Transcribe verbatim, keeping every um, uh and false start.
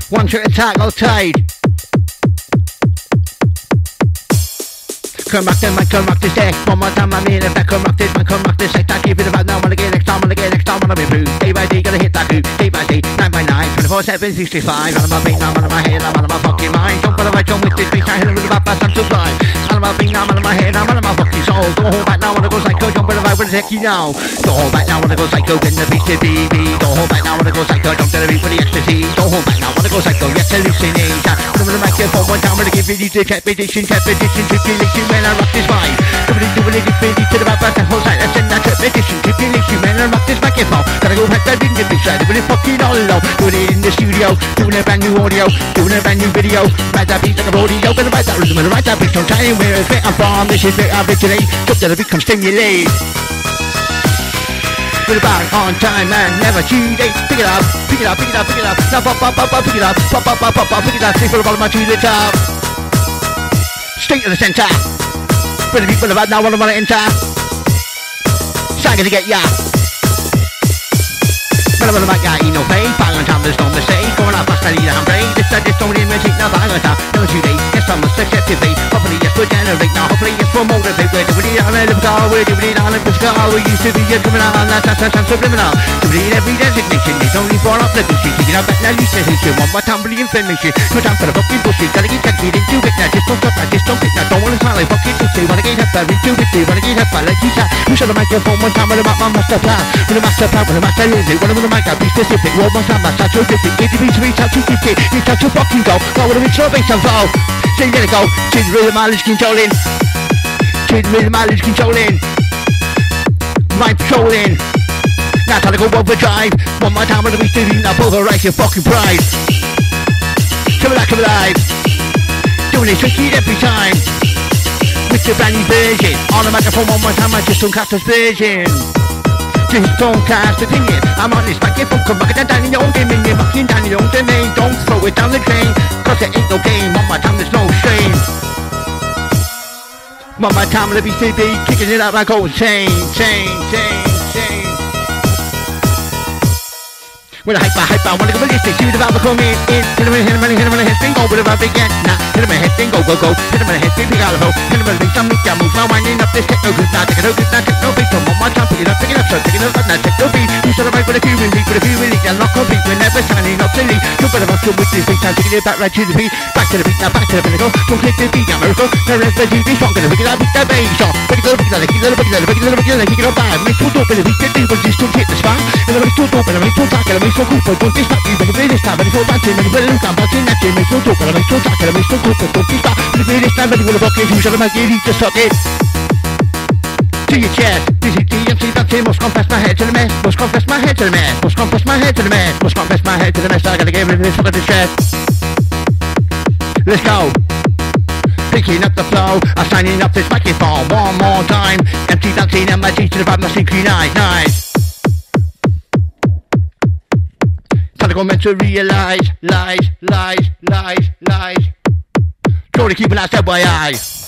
One to attack, I'll tide. Come rock this, man, come rock this deck. One more time, I mean, if that come rock this, man, come rock this deck. I keep it about now, wanna get next time, wanna get next time, wanna be blue. Day by day, gotta hit that groove. Day by day, night by night, twenty-four seven, sixty-five. Out of my brain, I'm out of my head, I'm out of my fucking mind. Jump on the right, jump with this beat, I hit a little bit fast, I'm too blind. Out of my brain, I'm out of my head, I'm out of my fucking soul. Don't hold back now, wanna go psycho, jump on the right, wanna take you now. Don't hold back now, wanna go psycho, get the beat to B B. Don't hold back now, wanna go psycho, jump to the beat for the ecstasy. Don't hold back now, wanna go psycho, yes, hallucinate. I'm gonna make it for one time, wanna give you the trepidation, trepidation, tribulation when I rock this vibe. Somebody doing it, it's to the right back and whole side. That's in that trepidation, tribulation when I rock this microphone. Gotta go back that in the big side, doing it fucking all alone. Doing it in the studio, doing a brand new audio, doing a brand new video. Write that beat like a rodeo, gonna write that rhythm and write that beat. Don't tell me where it's fit I'm from, this is where I originate. Jump to the beat, come stimulate. Put it back on time and never too late. Pick it up, pick it up, pick it up, pick it up. Now pop, pop, pop, pop, pick it up, pop, pop, pop, pop, pop, pick it up. Take for the bottom to the top. Straight to the center. Put the beat, put it up, now what I wanna enter. Sign gonna get ya. But I'm gonna make ya eat no pay. Bang on time, there's no mistake. Going out fast, I need a handbrake. This, that, this, don't imitate, now bang on time. Never too late, yes, I must activate. Hopefully, yes, we'll generate. Now, hopefully, yes, we'll motivate. We're doing it on the car, we're doing it on the car. We used to be a criminal, that's that's that's subliminal. Doing it every designation, it's only for obligation. Taking out back now, you say, hey, one more time for the information. No time for the fucking bullshit. Gotta get that beat into it now. Just don't stop, I just don't quit now. Don't wanna sound like fucking pussy. Wanna get up, into it, wanna get up, like you said. You should have microphone one time with my master plan. With a master plan, with a master music. One of them, I got be specific. One more time, my start to fifty. Get the beat to reach out to fifty. Reach out to fucking go. Go with a reach out, bass and flow. So you gotta go. Change the rhythm, mileage controlling. Change the rhythm, mileage controlling. Mind patrolling. Now time to go overdrive. One more time with a beat to reach. Now pulverize your fucking pride. Come alive, come alive. Doing it tricky every time. With the brand new version. On the microphone one more time, I just don't cast a version. Just don't cast opinion. I'm on this microphone, come back down in your own game, and you're fucking down in your own domain. Don't throw it down the drain, cause there ain't no game. One more time, there's no shame. One more time, let me see be kicking it out like old chain, chain, chain, chain. When I hype, I hype, I wanna go ballistic. See the valve come in, in. Hit him in, hit him in, hit him in the head, spin, go with a big get. Nah, hit him in the head, spin, go, go, go. Hit him in the head, spin, pick out a hoe. Hit him in the beat, some meat, yeah, move. Now winding up this techno good, now take it out, good, now techno beat. One more time, pick it up, pick it up, so take it up, now techno beat. You should have right with a few in beat, with a few in league, and lock on beat. We're never signing up to league. You better rock to with this beat, now taking it back right to the beat. Back to the beat, now back to the pinnacle. Don't click the beat, yeah, miracle. Now let's let you be strong, gonna pick it up, pick that bass off. Pick it up, pick it up, pick it up, pick it up, pick it up, pick it up, pick it up, bad. Make two dope in the beat, get deep, but just don't hit the spine. And then make two dope, and then make two tackle, and make so cool, but don't this back, you better play this time, but it's all dancing, and it's all dancing, and it's make so dope, and make so tackle, and make so cool, but don't this back. But play this time, but you're gonna fuck it, you should have made it, just suck it. To your chest, this is T M C, that's it, must confess my head to the mess, must confess my head to the mess, must confess my head to the mess, must confess my head to the mess, I gotta get rid of this fucking distress. Let's go. Picking up the flow, I'm signing up this microphone one more time. Empty dancing and my G to the vibe, not synchronized, nice. Time to go meant to realize, lies, lies, lies, lies. Try to keep an eye set by eye.